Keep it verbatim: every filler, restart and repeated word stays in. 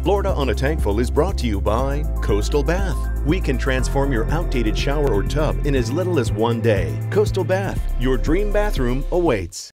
Florida on a Tankful is brought to you by Coastal Bath. We can transform your outdated shower or tub in as little as one day. Coastal Bath, your dream bathroom awaits.